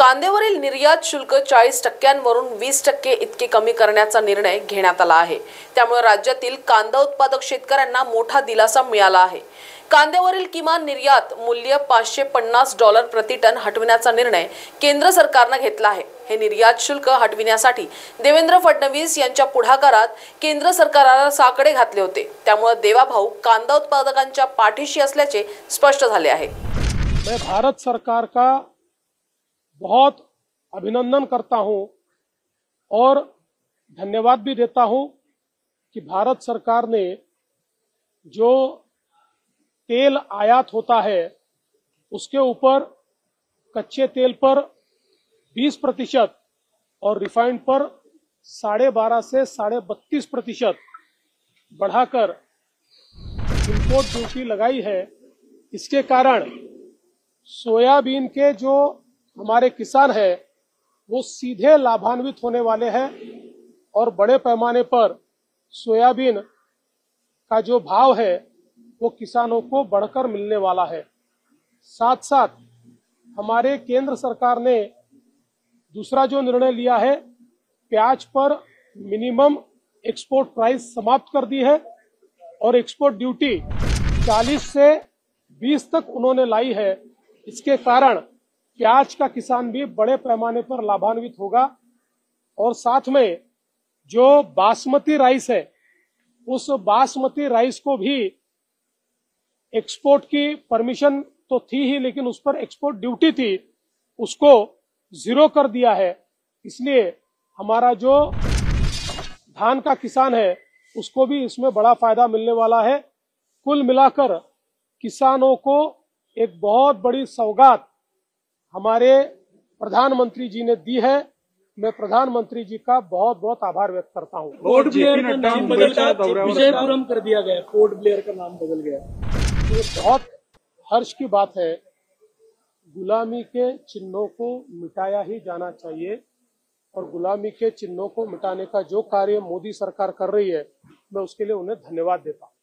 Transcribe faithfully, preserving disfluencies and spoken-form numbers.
कांद्यावरील निर्यात शुल्क चाळीस टक्क्यांवरून वीस टक्के इतके कमी करण्याचा निर्णय घेण्यात आला आहे। त्यामुळे राज्यातील कांदा उत्पादक शेतकऱ्यांना मोठा दिलासा मिळाला आहे। कांद्यावरील किमान निर्यात मूल्य पाचशे पन्नास डॉलर प्रति टन हटविण्याचा निर्णय केंद्र सरकारने घेतला आहे। हे निर्यात शुल्क हटविण्यासाठी देवेंद्र फडणवीस यांच्या पुढाकारात केंद्र सरकारला साकडे घातले होते। त्यामुळे देवाभाऊ कांदा उत्पादकांच्या पाठीशी असल्याचे स्पष्ट झाले आहे। मैं भारत सरकार का बहुत अभिनंदन करता हूं और धन्यवाद भी देता हूं कि भारत सरकार ने जो तेल आयात होता है उसके ऊपर कच्चे तेल पर बीस प्रतिशत और रिफाइंड पर साढ़े बारह से साढ़े बत्तीस प्रतिशत बढ़ाकर इम्पोर्ट ड्यूटी लगाई है। इसके कारण सोयाबीन के जो हमारे किसान हैं वो सीधे लाभान्वित होने वाले हैं और बड़े पैमाने पर सोयाबीन का जो भाव है वो किसानों को बढ़कर मिलने वाला है। साथ साथ हमारे केंद्र सरकार ने दूसरा जो निर्णय लिया है, प्याज पर मिनिमम एक्सपोर्ट प्राइस समाप्त कर दी है और एक्सपोर्ट ड्यूटी चालीस से बीस तक उन्होंने लाई है। इसके कारण प्याज का किसान भी बड़े पैमाने पर लाभान्वित होगा और साथ में जो बासमती राइस है उस बासमती राइस को भी एक्सपोर्ट की परमिशन तो थी ही, लेकिन उस पर एक्सपोर्ट ड्यूटी थी, उसको जीरो कर दिया है। इसलिए हमारा जो धान का किसान है उसको भी इसमें बड़ा फायदा मिलने वाला है। कुल मिलाकर किसानों को एक बहुत बड़ी सौगात हमारे प्रधानमंत्री जी ने दी है। मैं प्रधानमंत्री जी का बहुत बहुत आभार व्यक्त करता हूँ। पोर्ट ब्लेयर का नाम बदलकर विजयपुरम कर दिया गया, पोर्ट ब्लेयर का नाम बदल गया। ये बहुत हर्ष की बात है। गुलामी के चिन्हों को मिटाया ही जाना चाहिए और गुलामी के चिन्हों को मिटाने का जो कार्य मोदी सरकार कर रही है मैं उसके लिए उन्हें धन्यवाद देता हूँ।